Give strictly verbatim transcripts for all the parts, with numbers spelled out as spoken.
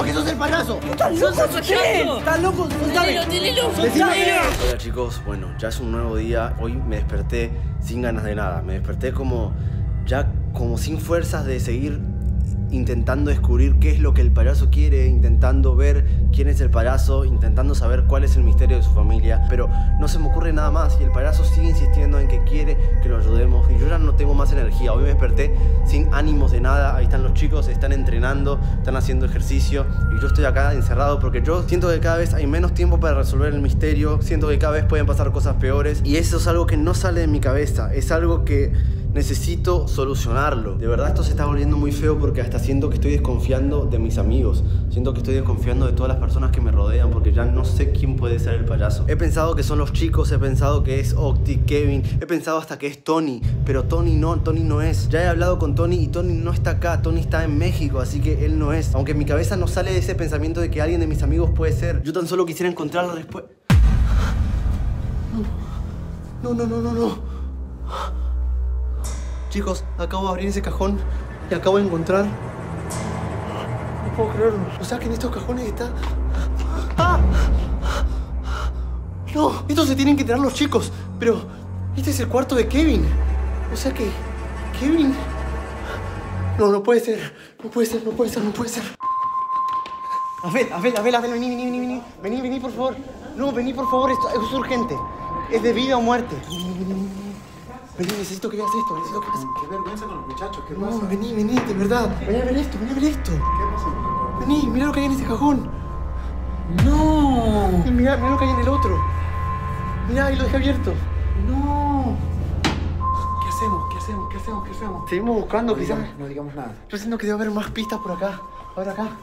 ¡Decimos que sos el payaso! ¡Estás loco, ¿Qué? ¿Estás loco? ¡Dale, dile, Hola chicos, bueno, ya es un nuevo día. Hoy me desperté sin ganas de nada. Me desperté como ya como sin fuerzas de seguir intentando descubrir qué es lo que el payaso quiere, intentando ver quién es el payaso, intentando saber cuál es el misterio de su familia, pero no se me ocurre nada más y el payaso sigue insistiendo en que quiere que lo ayudemos y yo ya no tengo más energía. Hoy me desperté sin ánimos de nada. Ahí están los chicos, están entrenando, están haciendo ejercicio y yo estoy acá encerrado porque yo siento que cada vez hay menos tiempo para resolver el misterio, siento que cada vez pueden pasar cosas peores y eso es algo que no sale de mi cabeza, es algo que necesito solucionarlo. De verdad esto se está volviendo muy feo porque hasta siento que estoy desconfiando de mis amigos. Siento que estoy desconfiando de todas las personas que me rodean porque ya no sé quién puede ser el payaso. He pensado que son los chicos, he pensado que es Octi, Kevin, he pensado hasta que es Tony, pero Tony no, Tony no es. Ya he hablado con Tony y Tony no está acá, Tony está en México, así que él no es. Aunque en mi cabeza no sale ese pensamiento de que alguien de mis amigos puede ser. Yo tan solo quisiera encontrar la respuesta. No, no, no, no, no, no. Chicos, acabo de abrir ese cajón y acabo de encontrar... No puedo creerlo. O sea que en estos cajones está... ¡Ah! No, estos se tienen que enterar los chicos. Pero este es el cuarto de Kevin. O sea que... Kevin... No, no puede ser. No puede ser, no puede ser, no puede ser. Abel, Abel, Abel, Abel, vení, vení, vení, vení. Vení, vení, por favor. No, vení, por favor, esto es urgente. Es de vida o muerte. Vení, vení, vení. Vení, necesito que veas esto, necesito que veas... Qué vergüenza con los muchachos, ¿qué No, pasa? vení, vení, de verdad. Vení a ver esto, vení a ver esto. ¿Qué pasa? Vení, mira lo que hay en este cajón. ¡No! Y mira, mira lo que hay en el otro. Mira, ahí lo dejé abierto. ¡No! ¿Qué hacemos? ¿Qué hacemos? ¿Qué hacemos? ¿Qué hacemos? Seguimos buscando, No quizás. digamos, no digamos nada. Yo siento que debe haber más pistas por acá. A ver acá.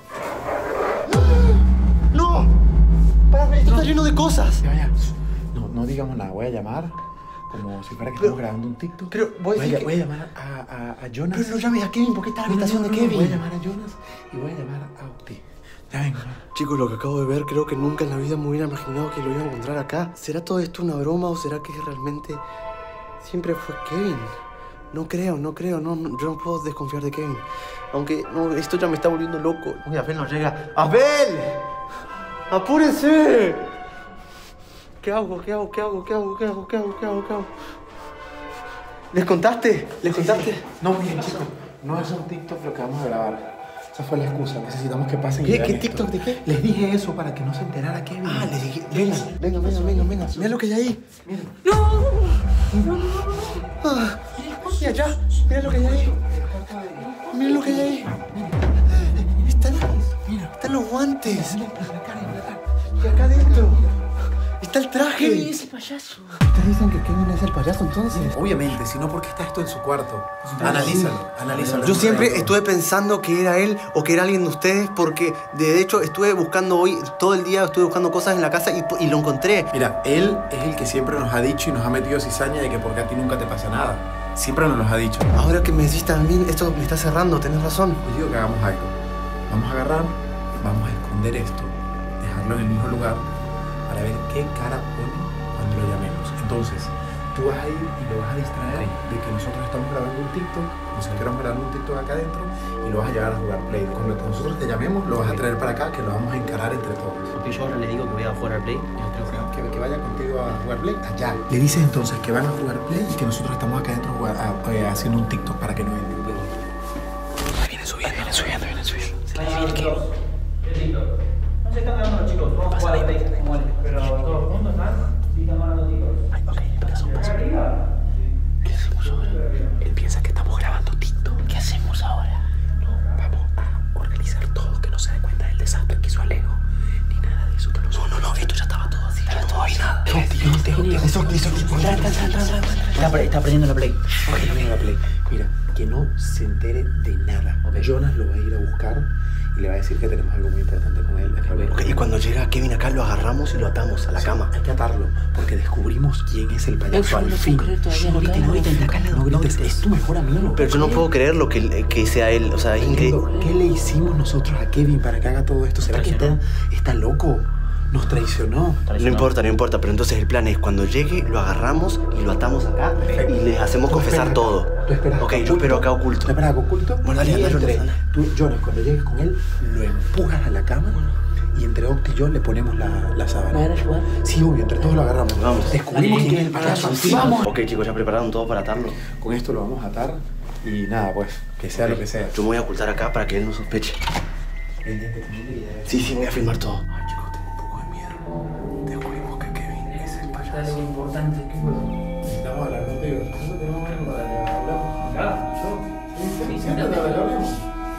¡No! Para, esto está lleno de cosas. Ya, ya. No, no digamos nada. Voy a llamar como si fuera que estamos grabando un TikTok. Pero voy a voy, decir a, que... voy a llamar a, a, a Jonas. Pero no llames a Kevin porque está en la No, no, habitación no, de no, Kevin. Voy a llamar a Jonas y voy a llamar a Octi. Ya vengo. Chicos, lo que acabo de ver, creo que nunca en la vida me hubiera imaginado que lo iba a encontrar acá. ¿Será todo esto una broma o será que realmente siempre fue Kevin? No creo, no creo, no, no, yo no puedo desconfiar de Kevin. Aunque no, esto ya me está volviendo loco. Uy, Abel no llega. ¡Abel! ¡Apúrense! ¿Qué hago? ¿Qué hago? ¿Qué hago? ¿Qué hago? ¿Qué hago? ¿Qué hago? ¿Qué hago? ¿Qué hago? ¿Les contaste? ¿Les Sí, contaste? sí. No, miren, chicos. No es un TikTok lo que vamos a grabar. Esa fue la excusa. Necesitamos que pasen y ¿Qué? vean ¿Qué esto. TikTok de qué? Les dije eso para que no se enterara Kevin. Ah, les dije... Vengan, vengan, vengan, vengan, vengan. Mira lo que hay ahí. Miren. Ah, y allá, mira lo que hay ahí. Mira lo que hay ahí. Están, Mira. están los guantes. La cara, la cara. Y acá adentro está el traje. Kevin es el payaso. ¿Ustedes dicen que Kevin es el payaso entonces? Obviamente, si no, ¿por qué está esto en su cuarto? Analízalo, analízalo. Yo siempre estuve pensando que era él o que era alguien de ustedes porque de hecho estuve buscando hoy, todo el día estuve buscando cosas en la casa y, y lo encontré. Mira, él es el que siempre nos ha dicho y nos ha metido cizaña de que porque a ti nunca te pasa nada. Siempre nos lo ha dicho. Ahora que me decís también, esto me está cerrando, tenés razón. Yo digo que hagamos algo. Vamos a agarrar, vamos a esconder esto, dejarlo en el mismo lugar para ver qué cara pone cuando lo llamemos. Entonces, tú vas a ir y lo vas a distraer de que nosotros estamos grabando un TikTok, nos enteramos grabando un TikTok acá adentro y lo vas a llevar a jugar Play. Cuando nosotros te llamemos, lo vas a traer para acá, que lo vamos a encarar entre todos. Porque yo ahora le digo que voy a jugar al Play y lo tengo que Que, que vaya contigo a jugar Play allá. Le dices entonces que van a jugar Play y que nosotros estamos acá adentro jugar- a- eh, haciendo un TikTok para que no entre. Viene subiendo, viene subiendo, viene subiendo. Se le viene que... No se están grabando los chicos, vamos a jugar a Play como él. Pero todos juntos están, sí están grabando chicos. Ay, ok, pasó, pasó. ¿Qué hacemos ahora? Él piensa que estamos grabando TikTok. ¿Qué hacemos ahora? No, vamos a organizar todo, que no se dé cuenta del desastre que hizo Alejo. Ni nada de eso. Que no, no, no, esto ya estaba todo así. Estaba todo ahí, nada. No, tío, no, tío, tío. Eso, eso, Está, pre- está prendiendo la play. Ok, mira, Play. Mira, que no se entere de nada. Ok. Jonas lo va a ir a buscar y le va a decir que tenemos algo muy importante con él. Ok, y cuando llega Kevin acá lo agarramos y lo atamos a la Sí, cama. hay que atarlo, porque descubrimos quién es el payaso Uf, al no puedo fin. creer todavía, no grites, cae, no no grites, grites, acá no no grites, grites. es tu mejor amigo. Pero yo no puedo creerlo que, que sea él, o sea, es increíble. ¿Qué le hicimos nosotros a Kevin para que haga todo esto? ¿Será que está, está loco? Nos traicionó. No importa, no importa, pero entonces el plan es cuando llegue, lo agarramos y lo atamos acá Perfecto. y les hacemos Tú confesar esperas todo. acá. Tú esperas ok, acá yo espero acá oculto. Tú esperas acá oculto. Bueno, dale, y anda, entre, Jonas, anda. tú, Jonas, cuando llegues con él, lo empujas a la cama y entre Octi y yo le ponemos la, la sábana. ¿Me van a ayudar? Sí, obvio, entre todos lo agarramos. Vamos. Descubrimos Dale, quién es el dale, payaso. dale, encima. vamos. Ok, chicos, ¿ya prepararon todo para atarlo? Con esto lo vamos a atar y nada, pues, que sea Ok, lo que sea. Yo me voy a ocultar acá para que él no sospeche. Sí, sí, voy a filmar todo. Ay, chicos, tengo un poco de miedo. Descubrimos que Kevin es el payaso. Dale, lo importante. ¿Qué fue? Necesitamos hablar contigo. ¿Cuánto tenemos algo para que hablamos? Acá, yo. Sí, sí, Sí, siéntate sentate. para que hablemos.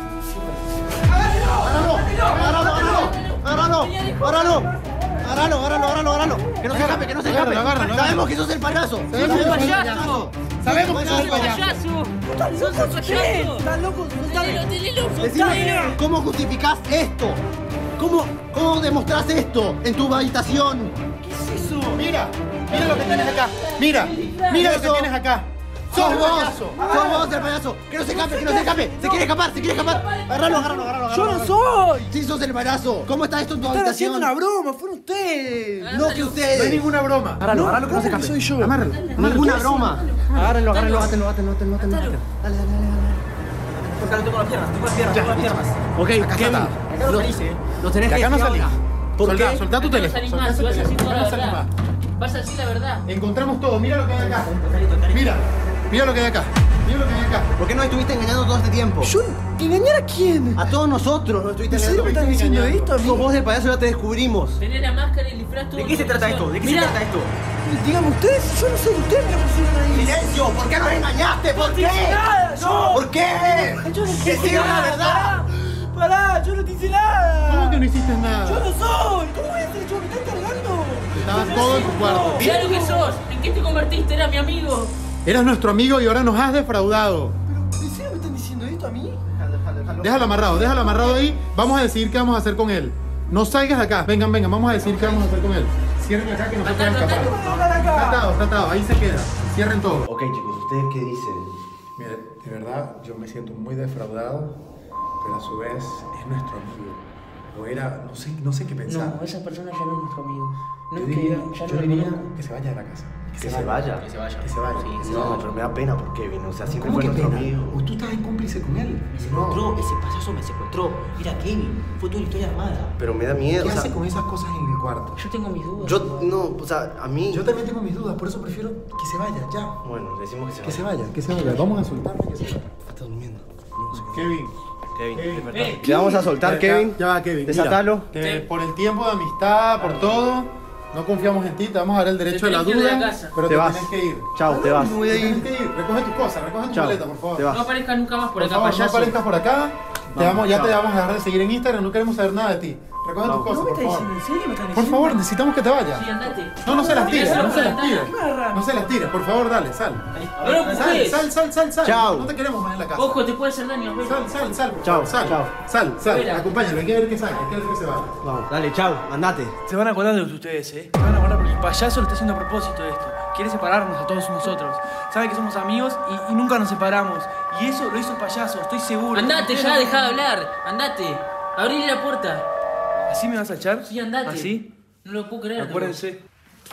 ¡Agárralo! ¡Agárralo, agárralo! ¡Agárralo! ¡Agárralo, agárralo, agárralo, agárralo! ¡Que no se escape, que no se escape! Agárralo, agárralo, ¡Sabemos que sos el payaso! ¡Sos el payaso! ¡Sabemos que sos el ¡Sos el payaso! payaso! ¡Sos el payaso! ¿Estás loco? ¡Tenelo, tenelo! Decime, ¿cómo justificás esto? ¿Cómo, ¿Cómo demostrás esto en tu habitación? ¿Qué es eso? Mira, mira lo que tienes acá. Mira, mira lo que Eso. tienes acá. ¡Sos el vos! payaso. ¡Sos vos el payaso! ¡Que no se escape, que no se escape! ¡Se quiere escapar, se quiere escapar! ¡Agárralo, agárralo, agárralo! ¡Yo no agárralo. soy! ¡Sí sos el payaso! ¿Cómo está esto en tu Están habitación? haciendo una broma, fueron ustedes. No que No hay ustedes. ninguna broma. Agárralo, agárralo que no se ¿cómo que escape. soy yo? Amárralo. Ninguna broma. Agárrenlo, agárrenlo, átenlo, átenlo, átenlo, átenlo. Atalo. Dale, dale, dale, dale. Porque lo tengo las piernas, tengo las piernas, tengo las piernas. Ok, Acá Kevin, está. Acá lo salís, eh. lo tenés De que acá no decir salís. ahora. ¿Por Soltá, qué? soltá tu No teléfono. salís Soltá más, ese vas a decir teléfono. toda No la salís verdad. más. Vas a decir la verdad. Encontramos todo. Mira lo que hay acá. Mira, mira lo que hay acá. Mira lo que hay acá. ¿Por qué nos estuviste engañando todo este tiempo? ¿Yo engañar a quién? A todos nosotros nos estuviste ¿En serio me engañando. estás diciendo engañando. esto a mí? Sos vos el payaso, ya te descubrimos. Tenés la máscara y el disfraz todo. ¿De qué se trata esto? ¿De qué se Mirá, trata esto? Dígame ustedes, yo no sé, ustedes me pusieron ahí. ¡Silencio! ¿Por qué nos engañaste? ¿Por qué? nada, yo. ¿Por qué? Yo no ¡Que hice diga la nada. verdad! Pará, yo no te hice nada. ¿Cómo que no hiciste nada? Yo no soy. ¿Cómo voy a ser yo? ¿Me estás cargando? Estaba todo en tu cuarto. mirá lo que sos. ¿En qué te convertiste? Era mi amigo. Eras nuestro amigo y ahora nos has defraudado. Pero, ¿en serio me están diciendo esto a mí? Déjalo amarrado, déjalo amarrado ahí. Vamos a decidir qué vamos a hacer con él. No salgas de acá. Vengan, vengan, vamos a decidir qué vamos a hacer con él. Cierren acá que nosotros Atalo, escapar. atalo. Está atado, está atado. Ahí se queda. Cierren todo. Ok, chicos, ¿ustedes qué dicen? Mire, de verdad, yo me siento muy defraudado, pero a su vez es nuestro amigo. O era, no sé, no sé qué pensar. No, esa persona ya no es nuestro amigo. No yo es diría, que ya yo no lo diría conozco. que se vaya de la casa. Que se vaya. Que se vaya. Que se vaya. Sí, No, pero me da pena por Kevin, o sea, siempre ¿Cómo fue que nuestro pena? amigo. ¿O tú estás en cómplice con él? Me secuestró, ese payaso me secuestró. Era Kevin, fue toda una historia armada. Pero me da miedo, ¿Qué o sea, hace con esas cosas en el cuarto? Yo tengo mis dudas. yo, no, o sea, a mí... Yo también tengo mis dudas, por eso prefiero que se vaya, ya. Bueno, decimos que se Que se vaya. vaya, que se vaya. Vamos a soltarlo que se vaya. Está durmiendo. No sé qué. Kevin. Kevin, Kevin. es verdad. Eh, Le vamos a soltar, Ya, Kevin. Ya va, Kevin. Mira, Desatalo. que Sí. por el tiempo de amistad, por todo, no confiamos en ti, te vamos a dar el derecho Te de la tenés que ir de duda, la casa. pero Te te, vas. tenés que ir. Chao, te vas. Te tenés que ir. Recoge tus cosas, recoge tu Chao, maleta, por favor. te vas. No aparezcas nunca más por, Por acá, favor, no payaso. aparezcas por acá. Te Vamos, vamos, ya chao. te vamos a dejar de seguir en Instagram, no queremos saber nada de ti. Recoge tus Vamos. cosas, ¿No me por estás favor. diciendo en serio? ¿Me estás Por diciendo? favor, necesitamos que te vayas. Sí, andate. No, no se las tires, no se las tires. ¿Qué No se las tires, por favor, dale, sal. No lo Sal, empujes. sal, sal, sal, sal. Chao. No te queremos más en la casa. Ojo, te puede hacer daño. ven. Sal, sal, sal, por Chao, favor, sal. chao. Sal, sal, Fuera. acompáñalo, hay que ver que salga, hay que ver que se vaya. Vamos, dale, chao, andate. Se van a acordar de ustedes, ¿eh? Se van a acordar porque el payaso lo está haciendo a propósito de esto. Quiere separarnos a todos nosotros. Sabe que somos amigos y, y nunca nos separamos. Y eso lo hizo el payaso, estoy seguro. Andate ya, deja de hablar. Andate. Abrile la puerta. ¿Así me vas a echar? Sí, andate. ¿Así? No lo puedo creer. Acuérdense.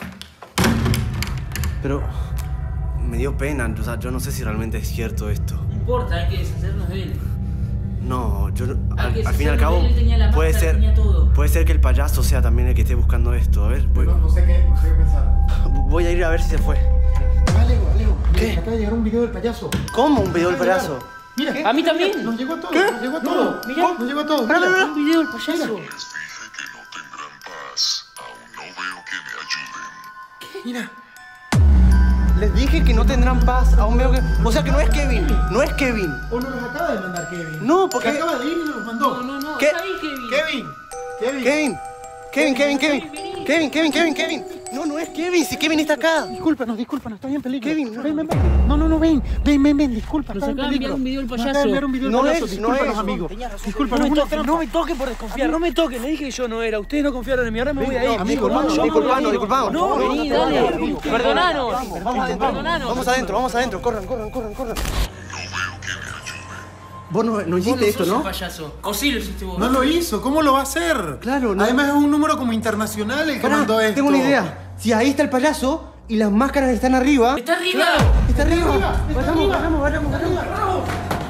Pero me dio pena, o sea, yo no sé si realmente es cierto esto. No importa, hay que deshacernos de él. No, yo no- Hay al, que al fin y al deshacernos cabo de él, él tenía la puede máscara, ser tenía todo. puede ser que el payaso sea también el que esté buscando esto. A ver, voy, No, no sé qué, no sé qué pensar. voy a ir a ver si se fue. Alejo, Alejo, ¿Qué? mira, acaba de llegar un video del payaso. ¿Cómo un video del Acaba de payaso? llegar. Mira, A mí mira, también. Nos llegó a todos, ¿Qué? nos llegó a No, todos. mirá. Nos llegó a todos. Mira, mira. mira, Un video del payaso. Les dije que no tendrán paz. Aún no veo que me ayuden. Mira. Les dije que no tendrán paz, aún veo que... O sea que no es Kevin, no es Kevin. O nos los acaba de mandar Kevin. No, porque- Se acaba de ir y nos los mandó. No, no, no. ¿Qué? Está ahí, Kevin. Kevin. Kevin. Kevin, Kevin, Kevin, Kevin, Kevin, Kevin, Kevin, Kevin. No, no es Kevin, si Kevin está acá. Discúlpanos, discúlpanos, está bien peligro. Kevin, no. ven, ven, ven. No, no, no, ven. Ven, ven, ven, disculpa. Nos está bien acaba de enviar peligro. un video del Nos acaba de payaso. enviar un video del No payaso. es, no Discúlpanos, es. amigo. No Discúlpanos, me una toquen, no me toquen por desconfiar, no me toquen. Le dije que yo no era. Ustedes no confiaron en mí, ahora me voy a ir. no, amigo, no, yo me disculpanos, voy a ir. disculpanos. No, Vení, no, dale. no, no, Perdonanos. Vamos adentro, Perdonanos. vamos adentro, vamos adentro, corran, corran, corran, corran. No veo que me ayuden. Vos no, no hiciste Vos no esto, sos ¿no? el payaso. O sí lo hiciste vos. No lo hizo, ¿cómo lo va a hacer? Claro, no. Además es un número como internacional el que Pará, mandó esto. tengo una idea. Si ahí está el payaso y las máscaras están arriba. ¡Está arriba! ¡Está arriba! arriba, está Vayamos, arriba. vayamos, vayamos, vayamos.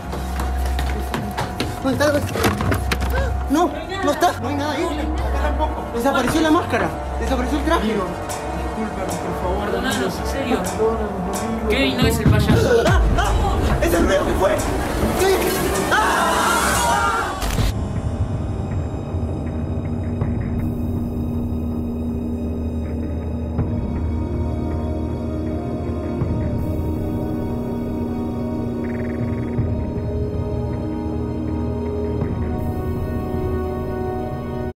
¿Dónde está? No, no está. No hay nada ahí. Acá tampoco. Desapareció la máscara. Desapareció el traje. Discúlpanos, por favor. Perdonanos, en serio. Kevin no es el payaso. ¡Es el ruido que fue! ¿Qué? ¡Ah!